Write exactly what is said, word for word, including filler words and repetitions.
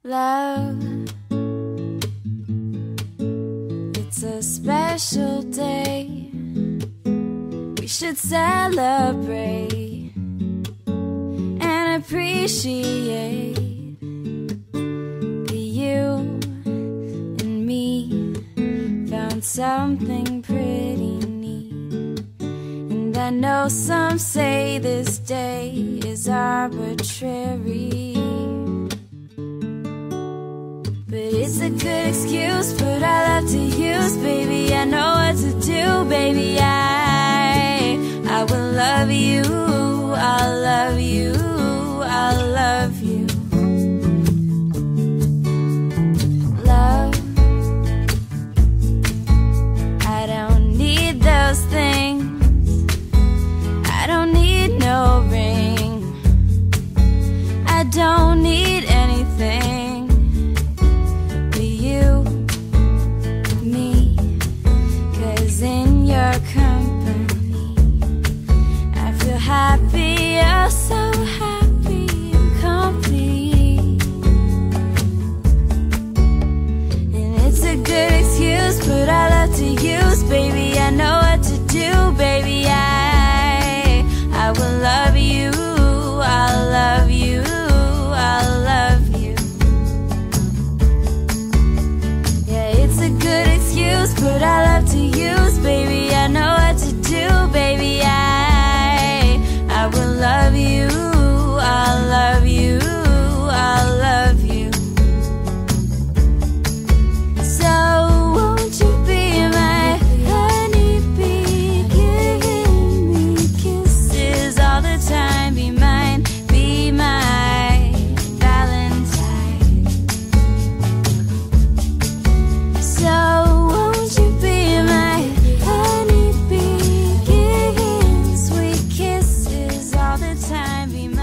Love, it's a special day. We should celebrate and appreciate that you and me found something pretty neat. And I know some say this day is arbitrary, but it's a good excuse, put our love to use, baby. I know what to do, baby. I, I will love you, I'll love you, I'll love you. Love, I don't need those things, I don't need no ring, I don't need anything. In your company, I feel happy, oh so happy and complete. And it's a good excuse, put our love to use, baby. I know what to do, baby. I, I will love you, I'll love you, I'll love you. Yeah, it's a good excuse, put our love to use, baby. I know what to do, baby. I, I will love you, I'll love you, I'll love you. So won't you be my honeybee, giving me kisses all the time, be mine, be my Valentine. So won't you be my honeybee, giving sweet kisses all the time, be